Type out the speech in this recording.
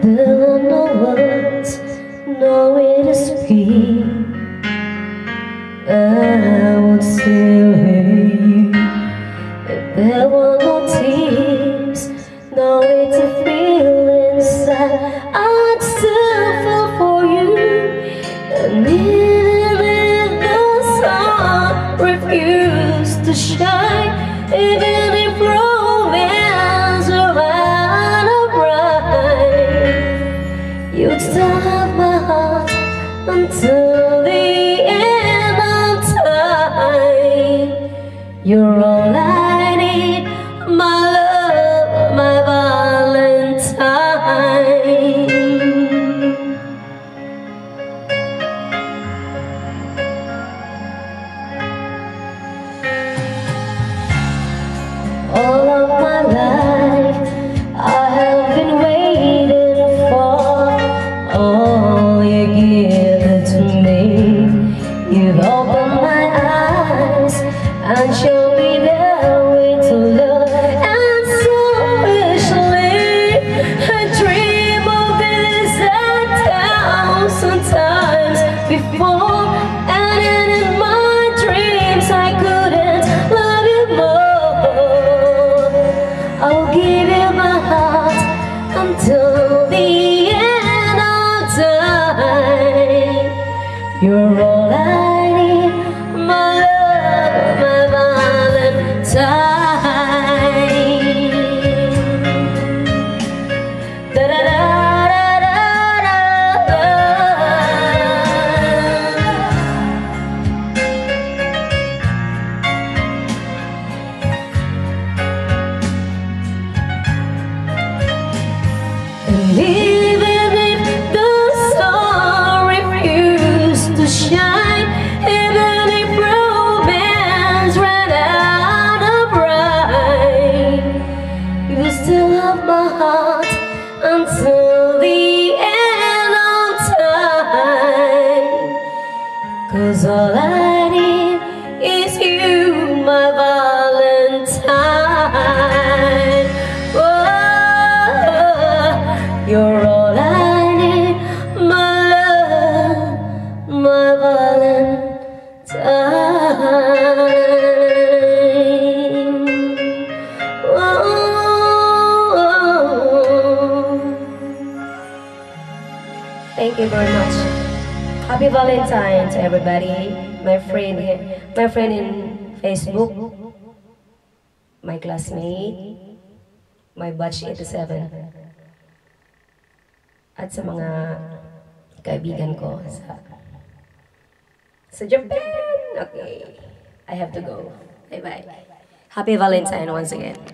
There are no words, no way to speak. I would still hear you if there were no tears, no way to feel inside. I'd still feel for you, and even if the sun refused to shine, even if romance were out of rhyme, you'd still have my heart until the end of time. You're all I need, my love, my Valentine. All of my life I have been waiting for all you give to me. You've opened my eyes and shown me the way to love, and selfishly I dream of this 1,000 times before, and in my dreams I couldn't love you more. I will give you my heart until the end of time. You're all I need, my love, my Valentine. Da da da da da da. And even if the sun refused to shine, even if romance ran out of rhyme, you still have my heart until the end of time. 'Cause all I need is you, my Valentine. Oh, you're all I need, my love, my Valentine. Oh. Thank you very much. Happy Valentine to everybody. My friend in Facebook, my classmate, my batch 87, at sa mga kaibigan ko sa Japan. Okay, I have to go. Bye bye. Happy Valentine once again.